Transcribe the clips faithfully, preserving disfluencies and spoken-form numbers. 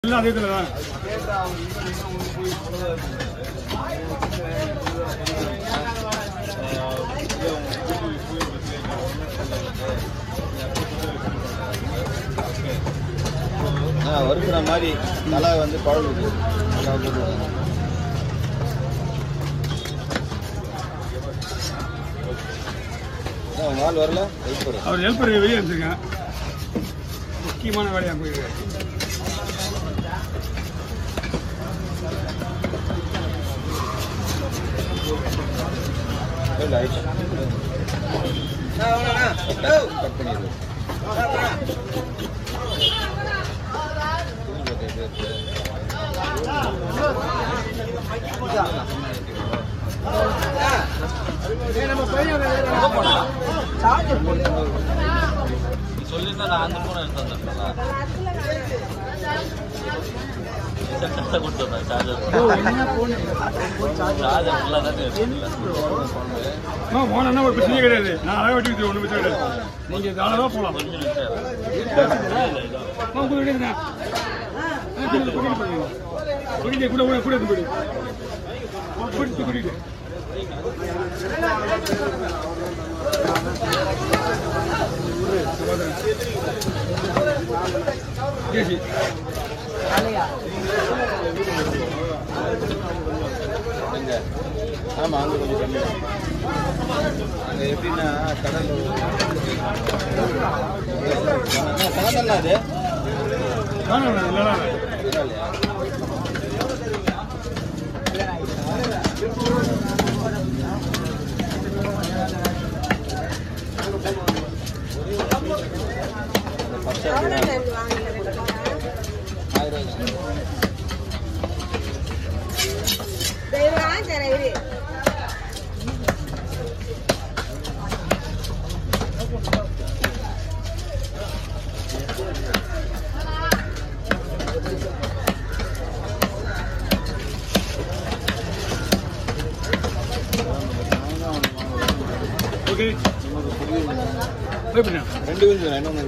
எல்லாம் அதே இதுல தான். வருகிற மாதிரி தலை வந்து பழகுது. ஆள் வரல, அவர் ஹெல்ப்பர் வெளியே இருந்துருங்க. முக்கியமான வேலையாக போயிருக்காரு. கட் பண்ணிடுது. சொல்லிருந்தா நான் அந்த போன எடுத்து வந்தேன். கொடுத்து வந்தேன் சார்ஜர். சார்ஜர் ஃபுல்லாக தானே போனா ஒரு பிரச்சனையே கிடையாது. நான் அழகாக வெட்டி ஒன்றும் பிரச்சனை கிடையாது. நீங்கள் தாராளமாக போகலாம். குடிக்க கூட கூட கூட குடி குடித்து குடிக்க ஆமா, அங்க கொஞ்சம் கம்மி. அங்க எப்படின்னா கடல் கடல் அது ரெண்டு கொஞ்சம் இன்னொன்று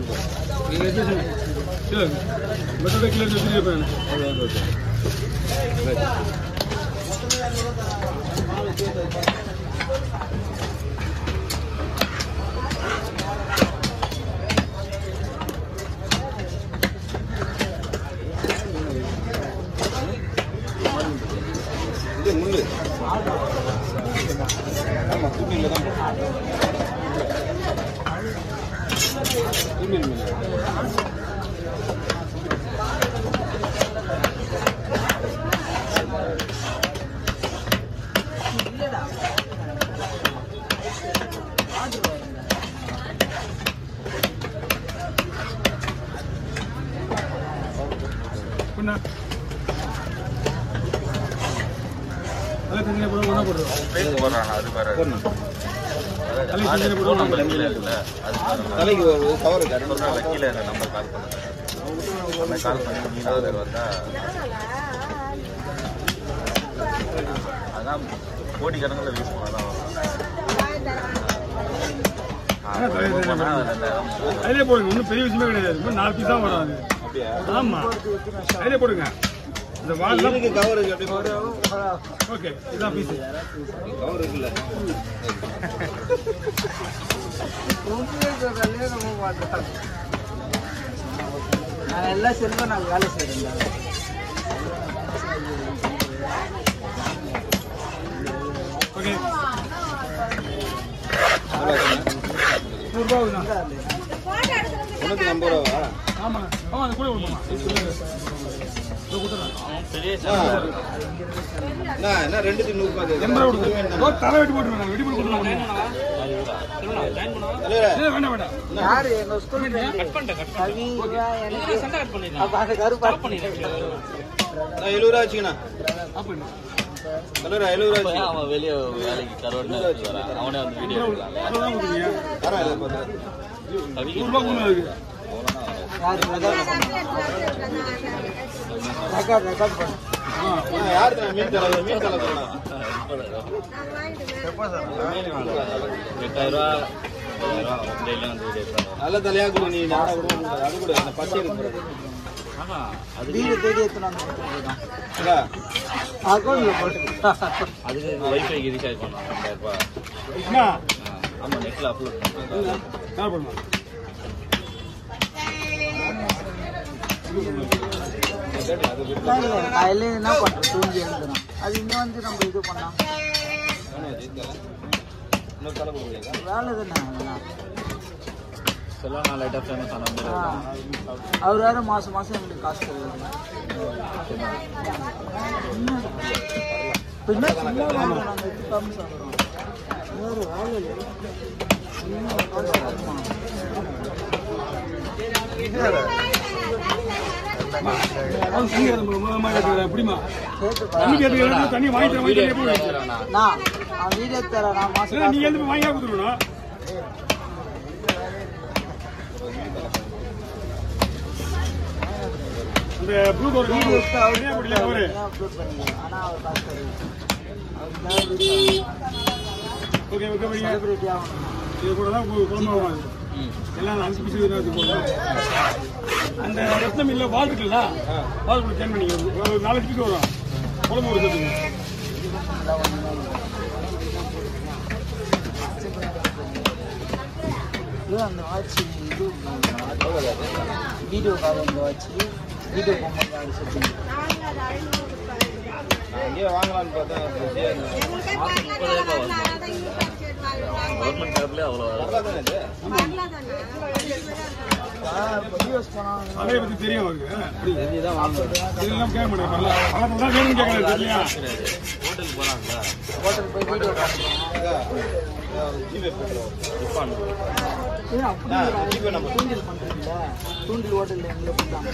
இது முள்ளு. ஆமா, தூக்கில தான் மீன் மீன் தலைக்கு கவர் கீழே நம்பர் கால் பண்ணுங்க. கால் பண்ணி மீன் ஆர்டர் வந்தா அதான் கோடி கணக்கில் யூஸ் பண்ணலாம். அதிலே போடுங்க. ஒன்றும் பெரிய விஷயமே கிடையாது. நாலு பீஸ் தான் வரும். அது ஆமா, அதிலே போடுங்க. இந்த வால்லுக்கு கவர் எப்படி ஓகே, இதான் பீஸ் கவர் இருக்குல்ல. நான் எல்லாம் செல்வம் நான் வேலை செய்யறேன். ஓகே, நூறுரூபா ஒன்றுக்கு ஐம்பது ரூபாவா? ஆமா ஆமா, அது கூட கொடுப்போம். என்ன ரெண்டுக்கு நூறு ரூபாய் தலை வெட்டி போட்டுருவேன். வெட்டி போட்டு கொடுத்துருவோம். வேண்டாம் வேண்டாம். யாரு எங்க ஸ்கூல் எழுபது ரூபா வச்சுக்கண்ணா. எழுபது ரூபா அவன் வெளியே வேலைக்கு கருவாடு அவனே வந்து வீடியோ யாரு மீன் தலை மீன் தலை எட்டாயிரம் ரூபா நல்ல தலையா கொடு. நீ நாடா கூட அது கூட பச்சை வீடு தேடி எத்தனை வந்து கொடுத்துருக்கோம் இல்ல அக்கௌண்ட்ல போட்டு அதுக்கு வைஃபைக்கு ரீசார்ஜ் பண்ணலாம் ரெண்டாயிரம் ரூபாய் என்ன ஆமா நெட்ல அப்லோட் பண்ணலாம் என்ன பண்ணுமா காலையில என்ன பண்றோம் தூங்கி எழுந்துடும் அது இங்க வந்து நம்ம இது பண்ணோம் இன்னொரு தலை கொடுக்குறீங்க வேலை தானே அதெல்லாம் எல்லாம் நான் லைட்டாக ஃபேமஸ் ஆன மாதிரி அவர் வேற மாசம் மாசம் எங்களுக்கு காசு தருவாங்க பின்ன சும்மா வாங்க, நாங்க எட்டு ஃபேமஸ் ஆகிறோம் வேற வேலை இல்லை சும்மா காசு தருமா. அவன் தண்ணி கேட்க மூலமா கேட்கல எப்படிமா கேட்டு தண்ணி கேட்க தண்ணி வாங்கி தர வாங்கி எப்படி நான் அவன் வீடியோ தரேன் நான் மாசம் நீ காசு எழுந்து வாங்கி கொடுத்துருக்கணும் அந்த ப்ளூ கவர் வீடியோ எடுத்து அவரே முடியல கவரு அப்லோட் பண்ணிடுவேன் ஆனா அவர் காசு தருவாங்க அவருக்கு ஓகே ஓகே படிங்க செலிபிரிட்டி ஆகணும் இது கூட தான் குழம்பு எல்லாம் அஞ்சு பிசு போடணும் அந்த ரத்னம் இல்லை வால் இருக்குல்ல வால் கூட சேன் பண்ணி ஒரு நாலஞ்சு பிசு வரும் குழம்பு ஒரு சேர்த்துங்க அந்த வாட்ச் இது வீடியோ கால் அந்த வாட்ச் வீடியோ பொம்மை கால் செட்டிங் அங்கேயே வாங்கலாம்னு பார்த்தா கவர்மெண்ட் கேப்லேயே அவ்வளோ தானே இது யூஸ் பண்ணாங்க அதே பற்றி தெரியும் அவருக்கு தெரிஞ்சுதான் வாங்குறது இதெல்லாம் கேட்க மாட்டேன் பழக்கம் தான் வேணும்னு கேட்கறது தெரியலையா ஹோட்டலுக்கு போகிறாங்களா ஹோட்டல் போய் வீடியோ காட்டுறோம் ஜிபே போட்டுருவோம் டிஃபான் ஏன் அப்படி ஜிபே நம்ம தூண்டில் பண்றீங்களா தூண்டில் ஹோட்டல்ல எங்களை கொடுத்தாங்க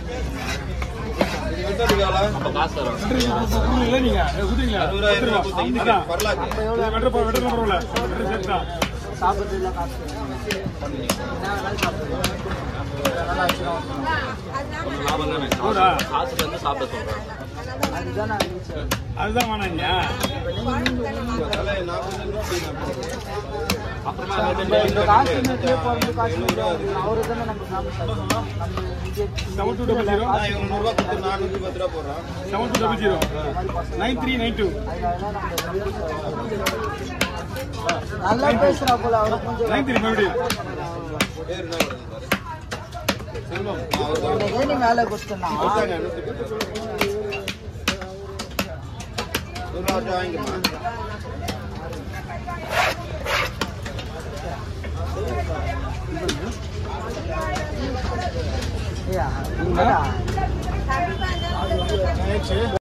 இது வெட்டதுக்கு எவ்வளோ அப்போ காசு தரோம் இல்லை நீங்கள் குதிங்களா அறுபதாயிரம் ரூபாய் கொடுத்து இதுக்கு வரலாக்கு அப்ப எவ்வளோ வெட்டர் வெட்டர் பரவாயில்ல வெட்டர் சேர்த்தா சாப்பிட்றதுல காசு என்ன வேணாலும் சாப்பிடுவோம் நல்லா வச்சுருவோம் லாபம் தானே ஹவுடா காசுல இருந்து சாப்பிட சொல்கிறேன் அதுதான் நான் நினைச்சேன் அதுதான் வேணாங்கய்யா தலை நாற்பது ரூபாய் அப்புறமா இந்த காசு பிறந்து காசு அவரு தானே நம்ம ஃபேமஸ் ஆகணும் நம்ம இங்கே செவன் டூ டபுள் ஜீரோ நான் இவங்க நூறுரூவா கொடுத்து நானூற்றி பத்து ரூபா போடுறேன் seven two double zero nine three nine two அதனால நம்ம நல்லா பேசுறா போல அவரை கொஞ்சம் நைன் த்ரீ மறுபடியும் பேர் என்ன வருது பாரு. செல்வம் ஆ, அவர் தான். இந்த ஏனி மேலே கொடுத்தேன்னா கொடுத்தாங்க, நூற்றி பத்து ரூபா. நூறுரூவா வச்சு வாங்கிக்கமா ஏய்